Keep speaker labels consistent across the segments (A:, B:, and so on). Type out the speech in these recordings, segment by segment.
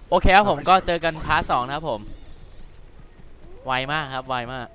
A: โอเคครับผมก็เจอกันพาร์ท 2นะครับผมไวมากครับไวมาก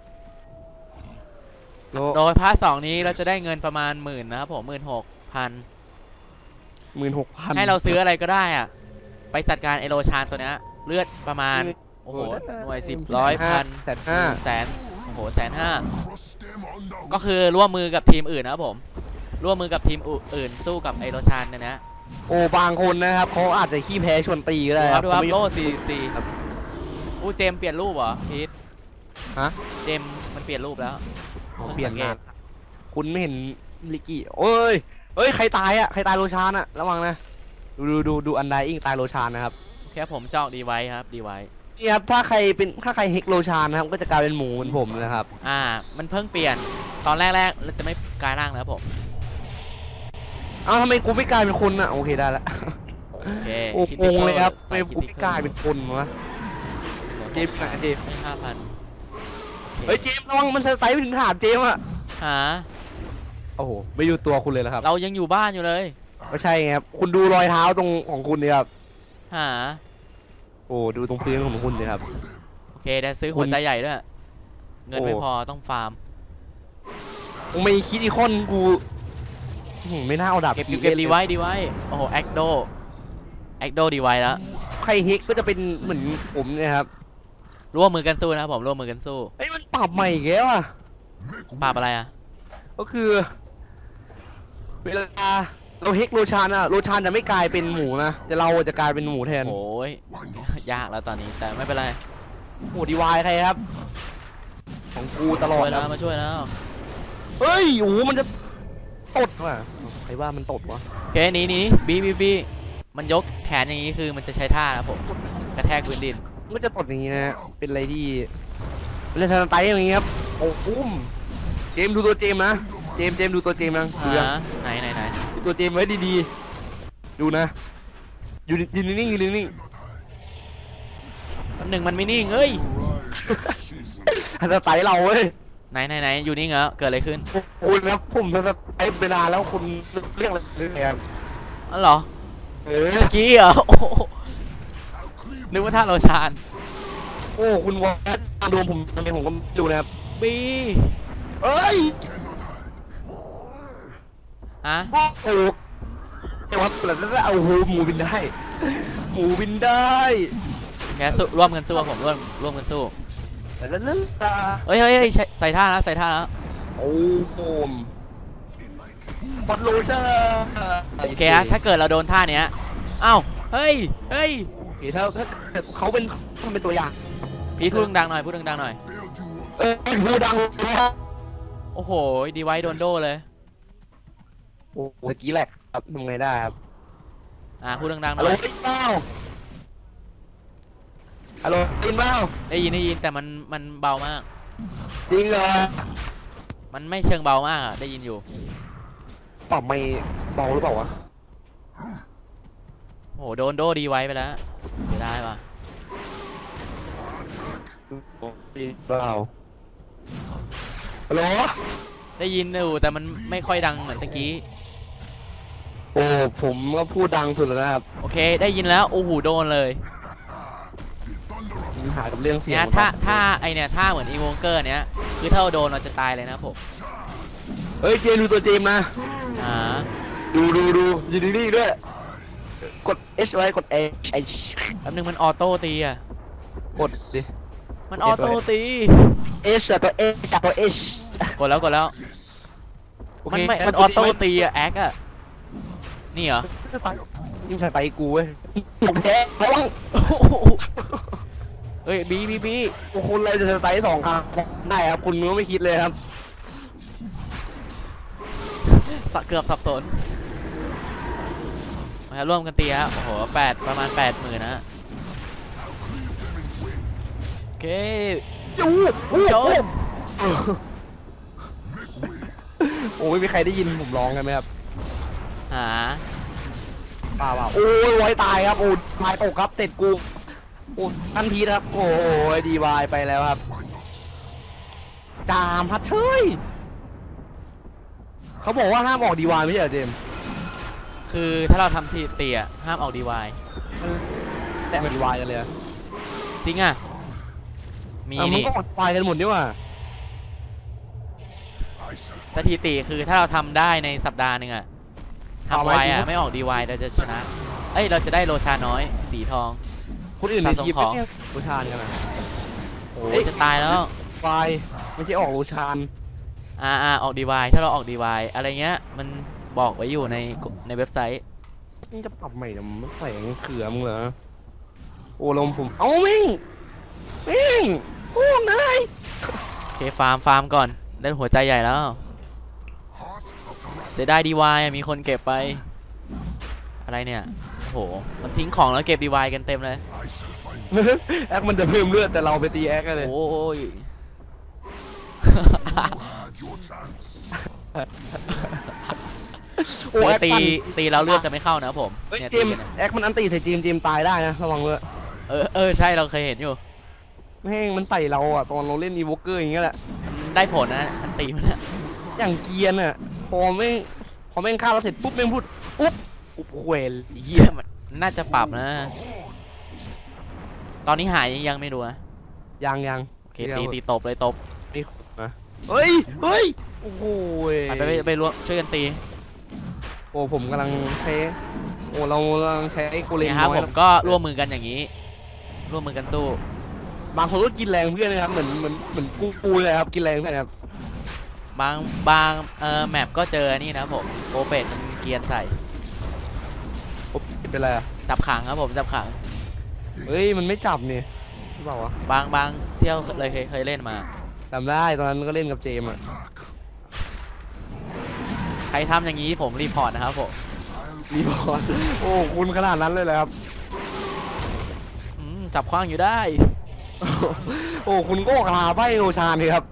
A: โดยพาร์ท 2นี้เราจะได้เงินประมาณ10,000นะครับผม16,000
B: 16,000
A: ให้เราซื้ออะไรก็ได้อะไปจัดการเอโรชานตัวนี้เลือดประมาณโอ้โหหน่วย10 100 1,000 100,000โอ้โห150,000ก็คือร่วมมือกับทีมอื่นนะครับผมร่วมมือกับทีมอื่นสู้กับเอโรชานเนี่ยนะ
B: โอ้บางคนนะครับเขาอาจจะขี้แพ้ชวนตีก็ได้
A: ครับดูครับโล่44อู้เจมเปลี่ยนรูปเหรอพีท
B: ฮะ
A: เจมมันเปลี่ยนรูปแล้ว
B: เปลี่ยนนานคุณไม่เห็นลิกกี้โอ้ยใครตายอ่ะใครตายโรชานอ่ะระวังนะดูอันไดอิงตายโรชานนะครับ
A: โอเคผมจองดีไว้ครับดีไว้
B: นี่ครับถ้าใครเฮกโรชานนะครับก็จะกลายเป็นหมูเหมือนผมนะครับ
A: มันเพิ่งเปลี่ยนตอนแรกเราจะไม่กลายร่างแล้วผม
B: ทำไมกูไม่กลายเป็นคนอ่ะโอเคได้ละโอ้โหเลยครับทำไมกูไม่กลายเป็นคนวะเจมส์เจมส์
A: 5,000
B: เฮ้ยเจมส์ระวังมันสไตล์ไปถึงถามเจมส์อ่ะโอ้โหไม่อยู่ตัวคุณเลยแล้วครับ
A: เรายังอยู่บ้านอยู่เลย
B: ก็ใช่ครับคุณดูรอยเท้าตรงของคุณนี่ครับโอ้ดูตรงพื้นของคุณนี่ครับ
A: โอเคได้ซื้อหัวใจใหญ่ด้วยเงินไม่พอต้องฟาร์ม
B: ไม่คิดอีคอนกูไม่น่าเอาดาบ
A: เก็บดีไว้โอ้โหแอคโดดีไว้แล้ว
B: ใครเฮกก็จะเป็นเหมือนผมเนี่ยครับ
A: ร่วมมือกันสู้นะครับผมร่วมมือกันสู้
B: มันปรับใหม่อีกแล้วอ่ะ
A: ปรับอะไรอ่ะ
B: ก็คือเวลาเราเฮกโรชานอะโรชานจะไม่กลายเป็นหมูนะแต่เราจะกลายเป็นหมูแทน
A: โอ้ยยากแล้วตอนนี้แต่ไม่เป็นไร
B: หมูดีวายใครครับของกูตลอด
A: นะมาช่วยแล้ว
B: เฮ้ยโอ้มันจะตดว่ะใครว่ามันตดวะ
A: โอเคนี่บีมันยกแขนอย่างนี้คือมันจะใช้ท่านะผมกระแทกพื้นดิน
B: มันจะตดอย่างนี้นะเป็นอะไรที่เล่นสไตล์อย่างนี้ครับโอ้ปุ้มเจมดูตัวเจมนะเจมดูตัวเจมนะ
A: ไหน
B: ดูตัวเจมไว้ดีๆดูนะอยู่นิ่งๆ
A: หนึ่งมันไม่นิ่งเฮ้ย
B: สไตล์เราเว้ย
A: ไหนอยู่นิ่งเหรอเกิดอะไรขึ้น
B: คุณครับผมสไตล์เวลาแล้วคุณเรียกอะไรแทน
A: อ๋อเหรอกี้เหรอนึกว่าท่าโรชาน
B: โอ้คุณวอดดูผมทำไมผมก็ดูนะครับ
A: บี
B: เอ้ยโอ้แต่ว่าแล้วเอาหมูบินได้
A: แค่ร่วมกันสู้ผมร่วมกันสู้เฮ้ยใส่ท่าแล้ว
B: โอ้โหบอลโลชั่น
A: โอเคนะถ้าเกิดเราโดนท่าเนี้ยเฮ้ย
B: ถ้าเขาเป็นตัวอย่าง
A: พีทพูดดังหน่อยพูดดังหน่อย
B: พูดดัง
A: โอ้โหดีไว้โดนโดเลย
B: โอ้ตะกี้แหละครับทำไงได้ครับ
A: พูดดังๆหน่อย
B: ฮัลโหลได้ยินเปล่า
A: ได้ยินแต่มันเบามาก
B: จริงเหรอ
A: มันไม่เชิงเบามากได้ยินอยู่
B: ปรับไม่เบาหรือเปล่าวะ
A: โอ้โหโดนโดดีไว้ไปแล้วเสียดายป่ะ
B: เปล่าฮัลโหล
A: ได้ยินอยู่แต่มันไม่ค่อยดังเหมือนตะกี้
B: โอ้ผมก็พูดดังสุดแล้วนะครับ
A: โอเคได้ยินแล้วโอ้โหโดนเลย
B: มีปัญหากับเรื่องเสียง
A: เนี่ยถ้าไอเนี่ยถ้าเหมือนอีโวงเกอร์เนี้ยคือถ้าเราโดนเราจะตายเลยนะผม
B: เฮ้ยเจมดูตัวเจมนะดูยืนนิ่งๆด้วยกด H ไว้กด H
A: แป๊บนึงมันออโต้ตีอ่ะ
B: กดสิ
A: มันออโต้ตี
B: H ตัว H ตัว H
A: กดแล้วมันออโต้ตีอ่ะแอคอ่ะนี่เหรอ
B: ยิ่งใส่ไปกูเว้ยผมแพ้ระวัง
A: เฮ้ยบี
B: โอ้คุณเลยจะใส่2 ครั้งได้ครับคุณก็ไม่คิดเลยครับ
A: เกือบสับสนมาร่วมกันตีฮะโอ้โหประมาณ80,000นะโอเคชน
B: โอ้ไม่มีใครได้ยินผมร้องกันไหมครับป่าวโอ้ยไว้ตายครับโอ้ตายตกครับเสร็จกูโอ้ทันทีครับโอ้ยดีวายไปแล้วครับจามพัดเชยเขาบอกว่าห้ามออกดีวายไม่ใช่เหรอเจม
A: คือถ้าเราทำทีเตียห้ามออกดีวาย
B: แต่มันวายกันเลยอะ
A: จริงอ่ะมี
B: มัน
A: นี่
B: ก็วายกันหมดนี่หว่า
A: สถิติคือถ้าเราทำได้ในสัปดาห์หนึ่งอะทำไวอะไม่ออกดีวายเราจะชนะเอ้ยเราจะได้โลชาน้อยสีทอง
B: คนอื่นใน
A: สะสม
B: ทีม
A: ของ
B: เนี่ยโรชานกันนะ
A: โอ้ยจะตายแล้ว
B: วายไม่ใช่ออกโรชาน
A: ออกดีวายถ้าเราออกดีวายอะไรเงี้ยมันบอกไว้อยู่ในเว็บไซต์
B: มึงจะปรับใหม่นะมันใส่เขือมึงเหรอโอ้ลมผมเอ้ามิ่งโอ้นาย
A: โอเคฟาร์มก่อนได้หัวใจใหญ่แล้วเสียดายดีวายมีคนเก็บไปอะไรเนี่ยโอ้โหมันทิ้งของแล้วเก็บดีวายกันเต็มเลย
B: แอคมันจะเพิ่มเลือดแต่เราไปตีแอคกันเลย
A: โอ้ย
B: โอ้แอค
A: ตีแล้วเลือดจะไม่เข้านะครับผม
B: เฮ้ย
A: เนี่ย
B: เจมแอคมันอันตีใส่เจมตายได้นะระวังเลย
A: ใช่เราเคยเห็นอยู่
B: แม่งมันใส่เราอะตอนเราเล่นอีโวเกอร์อย่างเงี้ยแหละ
A: มันได้ผลนะอันตีมันนะ
B: อย่างเกรียนอะพอแม่งฆ่าเราเสร็จปุ๊บแม่งพูดอุ๊บเวล
A: เยี่ยมน่าจะปรับนะ ตอนนี้หายยังไม่รู้นะ
B: ยัง
A: โอเคตีตบเลยตบ
B: นี่นะเฮ้ยโอ้โห
A: ไปร่วมช่วยกันตี
B: โอ้ผมกำลังใช้เรากำลังใช้ไอ้โกเลม
A: เนี่ยครับ
B: น้อย
A: ผมก็ร่วมมือกันอย่างนี้ ร่วมมือกันสู้
B: บางคนก็กินแรงเพื่อนนะครับเหมือนกูเลยครับกินแรงเพื่อนครับ
A: บางแมปก็เจอนี่นะผมโอเปตมันเกรียนใส่
B: ผมเป็นไรอะ
A: จับขังครับผมจับขัง
B: เฮ้ยมันไม่จับนี่หรือเปล่าวะ
A: บางเที่ยวเลยเคยเล่นมา
B: จำได้ตอนนั้นก็เล่นกับเจมอะ
A: ใครทำอย่างนี้ผมรีพอร์ตนะครับผม
B: รีบอร์ดโอ้คุณขนาดนั้นเลยเหรอครับ
A: จับขว้างอยู่ได้
B: โอ้คุณก็คาใบโอชานเลยครับ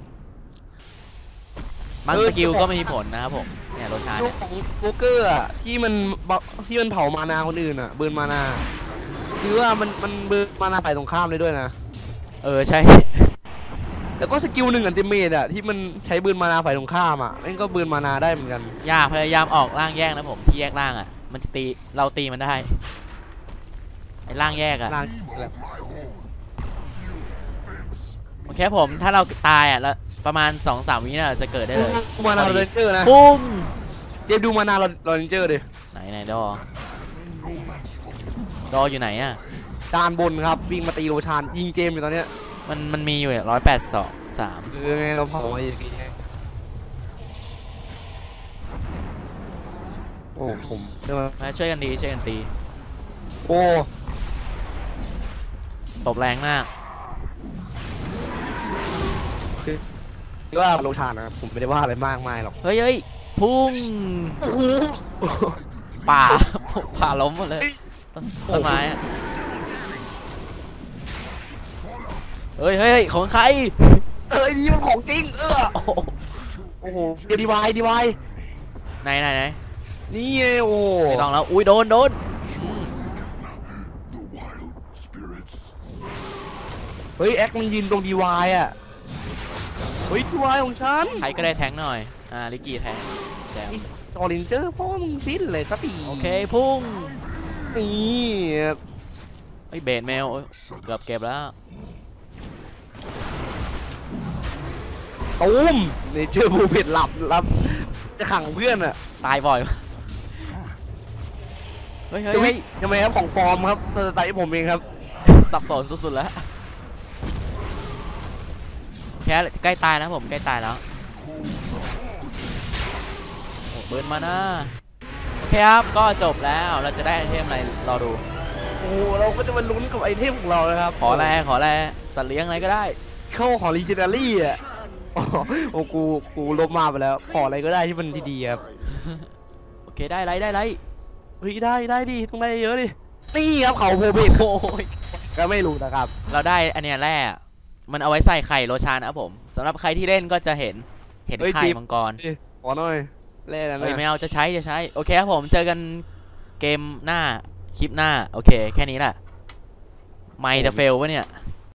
A: บางสกิลก็ไม่มีผลนะครับผมเนี่ยโรชา
B: ลู
A: เนี่
B: ก
A: ย
B: ของโบเกอร์อะที่มันเผามานาคนอื่นอะเบิร์นมานาคือว่ามันเบิร์นมานาฝ่ายตรงข้ามเลยด้วยนะ
A: ใช่
B: แล้วก็สกิลหนึ่งอันติเมตอะที่มันใช้เบิร์นมานาฝ่ายตรงข้ามอะนั่นก็เบิร์นมานาได้เหมือนกัน
A: อย่าพยายามออกร่างแยกนะผมที่แยกร่างอ่ะมันจะตีเราตีมันได้ไอ้ร่างแยกอ่ะ
B: ล่าง
A: โอเคผมถ้าเราตายอ่ะแล้วประมาณ 2-3 วิน่ะจะเกิดได้เลย
B: ดูมานาโรนเจอร์นะ
A: ปุ้ม
B: เจมดูมานาโรนเจอร์ดิ
A: ไหนดออยู่ไหนอ่ะ
B: จานบนครับวิ่งมาตีโรชานยิงเจมอยู่ตอนเนี้ย
A: มันมีอยู่182-3
B: ไงเราเผามาอย่างงี้ไงโอ้ผมเรียกว่า
A: มาช่วยกันตี
B: โอ้
A: ตบแรงมาก
B: คือว่าโรชานนะครับผมไม่ได้ว่าอะไรมากมายหรอก
A: เฮ้ยพุ่งป่า ป่าล้มหมดเลยต้นไม้อะเฮ้ยของใคร
B: นี่มันของจริงโอ้โหดีวาย
A: ไหน
B: นี่ไงโอ้
A: ไม่ต้องแล้วอุ้ยโดน
B: เฮ้ยแอคมันยืนตรงดีวายอ่ะเฮ้ยดีวายของฉัน
A: ใครก็ได้แทงหน่อยลิกกี้แทงแจม
B: จอรินเจอร์พ่อมึงสิ้นเลยครับพี่
A: โอเคพุ่ง
B: นี่
A: ไอ้เบนเมลเกือบเก็บแล้ว
B: ตูมนี่เจอบูเพ็ดหลับจะขังเพื่อนอ่ะ
A: ตายบ่อยเฮ้ย
B: ทำไมครับของปลอมครับสไตล์ผมเองครับ
A: สับสนสุดๆแล้วแค่ใกล้ตายนะผมใกล้ตายแล้วโอ้เบิร์นมานะโอเคครับก็จบแล้วเราจะได้ไอเทมอะไรรอดู
B: โอ้เราก็จะมาลุ้นกับไอเทมของเรานะครับ
A: ขอแลสัตว์เลี้ยงอะไรก็ได้
B: เข้าของลีเจนดารี่อ่ะโอ้กูลบมาไปแล้วขออะไรก็ได้ที่มันดีๆครับ
A: โอเคได้ไร
B: เฮ้ยได้ดิต้องได้เยอะดินี่ครับเขาโพเบต
A: โอ้ย
B: ก็ไม่รู้นะครับ
A: เราได้อันเนี้ยแร่มันเอาไว้ใส่ไข่โรชานนะครับผมสำหรับใครที่เล่นก็จะเห็นไข่มังกร
B: ขอหน่อยแร่นะ
A: ไม่เอาจะใช้โอเคครับผมเจอกันเกมหน้าคลิปหน้าโอเคแค่นี้แหละไมค์จะเฟลวะเนี่ย